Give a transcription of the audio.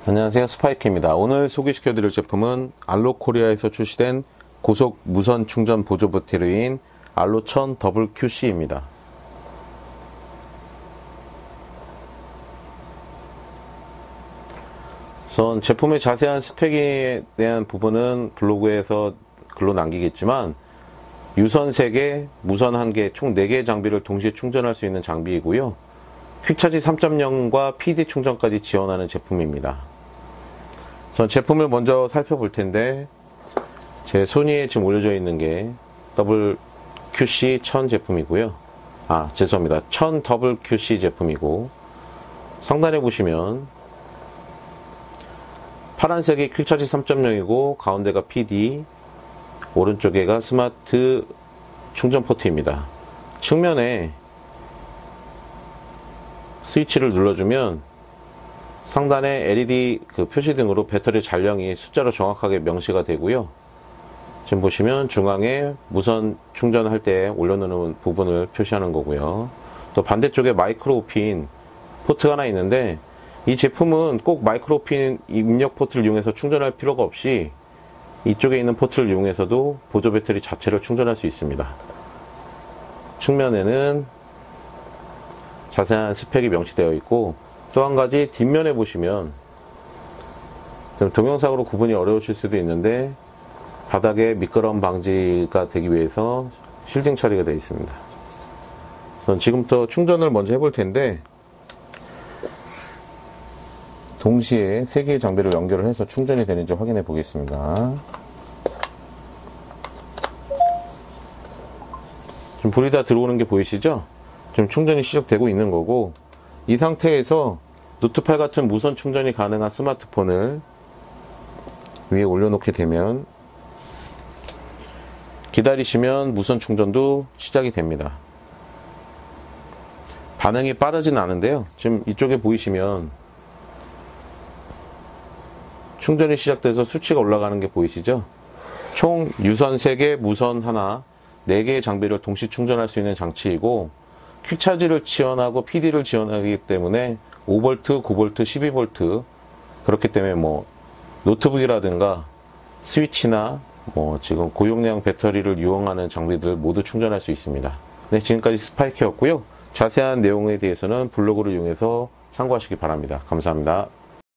안녕하세요, 스파이크입니다. 오늘 소개시켜드릴 제품은 알로코리아에서 출시된 고속 무선 충전 보조 배터리인 알로1000 WQC입니다. 우선 제품의 자세한 스펙에 대한 부분은 블로그에서 글로 남기겠지만 유선 3개, 무선 1개, 총 4개의 장비를 동시에 충전할 수 있는 장비이고요. 퀵차지 3.0과 PD 충전까지 지원하는 제품입니다. 우선 제품을 먼저 살펴볼 텐데 제 손위에 지금 올려져 있는 게 WQC 1000 제품이고요. 죄송합니다. 1000 WQC 제품이고, 상단에 보시면 파란색이 퀵차지 3.0이고 가운데가 PD, 오른쪽에가 스마트 충전 포트입니다. 측면에 스위치를 눌러주면 상단에 LED 표시등으로 배터리 잔량이 숫자로 정확하게 명시가 되고요. 지금 보시면 중앙에 무선 충전할 때 올려놓는 부분을 표시하는 거고요. 또 반대쪽에 마이크로핀 포트가 하나 있는데, 이 제품은 꼭 마이크로핀 입력 포트를 이용해서 충전할 필요가 없이 이쪽에 있는 포트를 이용해서도 보조 배터리 자체를 충전할 수 있습니다. 측면에는 자세한 스펙이 명시되어 있고, 또 한 가지 뒷면에 보시면 좀 동영상으로 구분이 어려우실 수도 있는데 바닥에 미끄럼 방지가 되기 위해서 실딩 처리가 되어 있습니다. 우선 지금부터 충전을 먼저 해볼 텐데, 동시에 3개의 장비를 연결을 해서 충전이 되는지 확인해 보겠습니다. 지금 불이 다 들어오는 게 보이시죠? 지금 충전이 시작되고 있는 거고, 이 상태에서 노트8 같은 무선 충전이 가능한 스마트폰을 위에 올려놓게 되면 기다리시면 무선 충전도 시작이 됩니다. 반응이 빠르진 않은데요. 지금 이쪽에 보이시면 충전이 시작돼서 수치가 올라가는 게 보이시죠? 총 유선 3개, 무선 하나, 4개의 장비를 동시 충전할 수 있는 장치이고, 퀵차지를 지원하고 PD를 지원하기 때문에 5V, 9V, 12V, 그렇기 때문에 노트북이라든가 스위치나 지금 고용량 배터리를 이용하는 장비들 모두 충전할 수 있습니다. 네, 지금까지 스파이크였고요. 자세한 내용에 대해서는 블로그를 이용해서 참고하시기 바랍니다. 감사합니다.